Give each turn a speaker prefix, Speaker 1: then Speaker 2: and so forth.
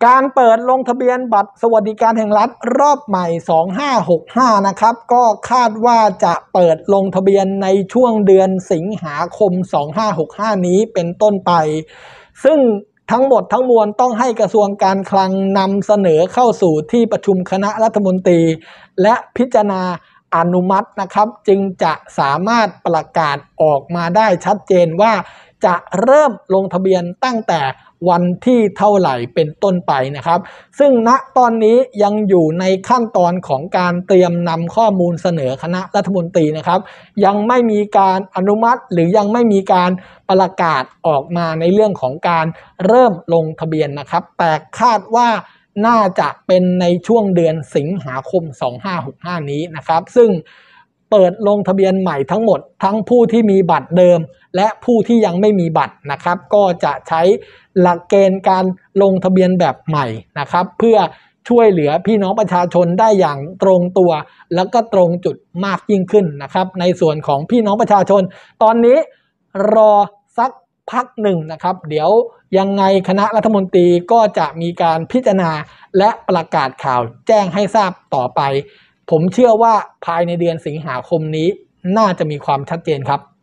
Speaker 1: การเปิดลงทะเบียนบัตรสวัสดิการแห่งรัฐรอบใหม่2565นะครับก็คาดว่าจะเปิดลงทะเบียนในช่วงเดือนสิงหาคม2565นี้เป็นต้นไปซึ่งทั้งหมดทั้งมวลต้องให้กระทรวงการคลังนำเสนอเข้าสู่ที่ประชุมคณะรัฐมนตรีและพิจารณาอนุมัตินะครับจึงจะสามารถประกาศออกมาได้ชัดเจนว่าจะเริ่มลงทะเบียนตั้งแต่วันที่เท่าไหร่เป็นต้นไปนะครับซึ่งณตอนนี้ยังอยู่ในขั้นตอนของการเตรียมนำข้อมูลเสนอคณะรัฐมนตรีนะครับยังไม่มีการอนุมัติหรือยังไม่มีการประกาศออกมาในเรื่องของการเริ่มลงทะเบียนนะครับแต่คาดว่าน่าจะเป็นในช่วงเดือนสิงหาคม2565นี้นะครับซึ่งเปิดลงทะเบียนใหม่ทั้งหมดทั้งผู้ที่มีบัตรเดิมและผู้ที่ยังไม่มีบัตรนะครับก็จะใช้หลักเกณฑ์การลงทะเบียนแบบใหม่นะครับเพื่อช่วยเหลือพี่น้องประชาชนได้อย่างตรงตัวแล้วก็ตรงจุดมากยิ่งขึ้นนะครับในส่วนของพี่น้องประชาชนตอนนี้รอสักพักหนึ่งนะครับเดี๋ยวยังไงคณะรัฐมนตรีก็จะมีการพิจารณาและประกาศข่าวแจ้งให้ทราบต่อไปผมเชื่อว่าภายในเดือนสิงหาคมนี้น่าจะมีความชัดเจนครับ